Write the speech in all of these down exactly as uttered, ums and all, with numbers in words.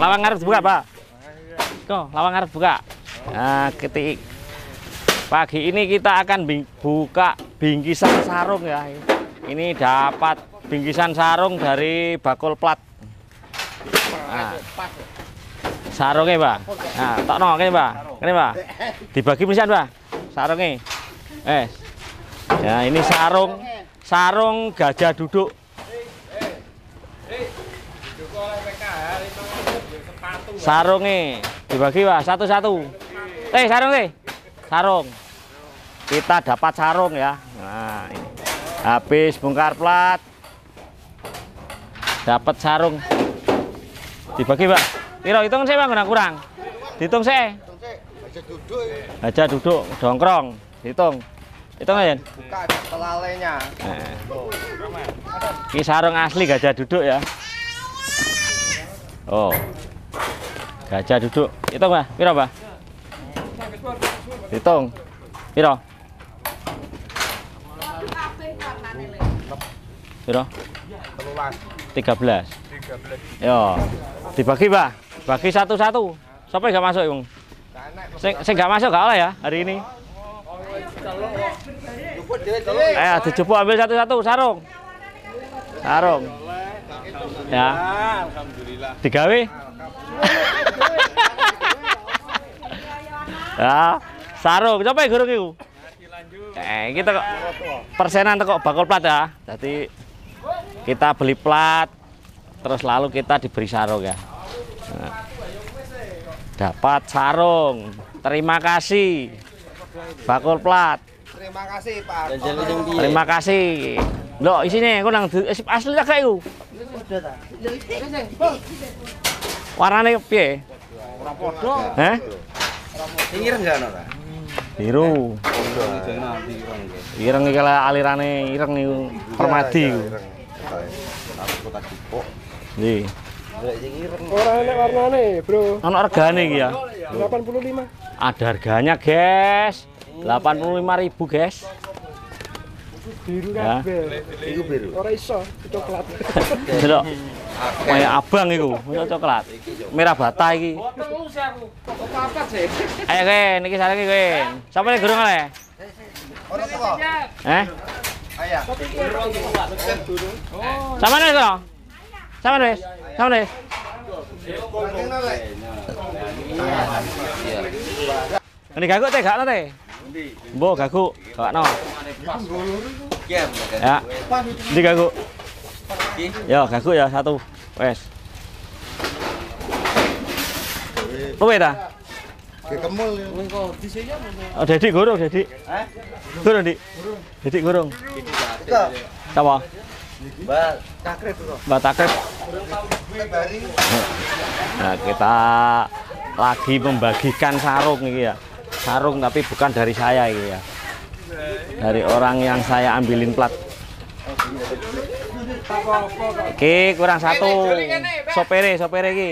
lawang ngarep buka, Pak. Kok, lawang ngarep buka. Nah, ketik. Pagi ini kita akan bing buka bingkisan sarung ya. Ini dapat bingkisan sarung dari bakul plat. Nah, sarungnya, Pak. Nah, tokno kene, Pak. Kene, Pak. Dibagi pisan, Pak. Sarungnya. Eh. Ya, ini sarung sarung gajah duduk. Sarungnya dibagi, Pak, satu-satu. Eh, sarung nih. Sarung. Kita dapat sarung ya. Nah, ini. Habis bongkar plat. Dapat sarung. Dibagi, Pak. Piro hitung sih, Bang, kurang. Dihitung sih. Aja duduk, dongkrong. Hitung. Hitung aja. Buka pelalenya. Nah. Ini sarung asli gajah duduk ya. Oh. Gajah duduk. Hitung, Pak. Piro, Pak? Hitung. Piro? Piro? tiga belas. Yo. Dibagi, Pak. Bagi satu-satu. Siapa yang gak masuk, Bang? Saya nggak masuk gak oleh ya hari ini. Eh, dijupuk ambil satu-satu sarung. Sarung. Ya. Alhamdulillah. Digawe. Ya, sarung. Coba ya gurung iku. Eh, kita kok persenan kok bakul plat ya. Jadi kita beli plat terus lalu kita diberi sarung ya. Nah, dapat sarung. Terima kasih. Bakul plat. Terima kasih, Pak. Terima kasih. Loh, isine aku nang asli tak kayak iku. Warnane piye? Ora podo. Heh? Sing ireng gak ono ta? Biru. Ireng iki alirane ireng niku permadi iku. Nggih. Ora enak warnane, Bro. Ono regane iki ya. delapan puluh lima. Ada harganya, guys. delapan puluh lima ribu, guys. Biru Ya. kabeh. Iku biru. Ora iso coklat. Delok. Kayak abang iku, ono coklat. Merah bata iki. Ayo, Ken, iki sareng iki, Ken. Sapa nek gurung oleh? Ora teko. Eh? Ayah. Sama wis to? Sama wis. Sama wis. Ini gaguk teh, gak teh. Mbok gaguk, gak no. Ya. Ini gaguk. Yo, gaguk ya satu. Wes. Luwe ta? Kemul. Oh, Dedik gurung, Dedik. Hah? Gurung, Dik. Dedik gurung. Ika. Sapa? Mbak Takrib kok. Mbak Takrib. Bari. Nah, kita lagi membagikan sarung ini ya. Sarung tapi bukan dari saya ini ya. Dari orang yang saya ambilin plat. Oke, kurang satu. Sopere, sopere iki.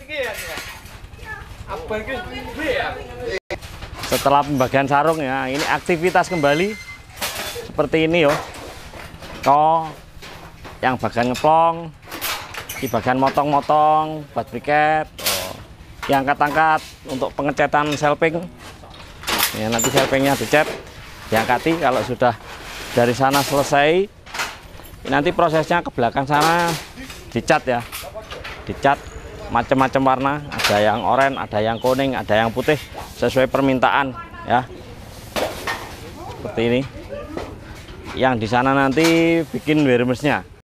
Setelah pembagian sarung ya, ini aktivitas kembali seperti ini yo. Kok yang bagian ngeplong, di bagian motong-motong, buat briket, oh. Yang angkat-angkat untuk pengecetan shelving. Ya, nanti shelvingnya dicat, diangkati kalau sudah dari sana selesai. Nanti prosesnya ke belakang sana dicat ya, dicat macam-macam warna, ada yang oranye, ada yang kuning, ada yang putih sesuai permintaan ya. Seperti ini. Yang di sana nanti bikin wermesnya.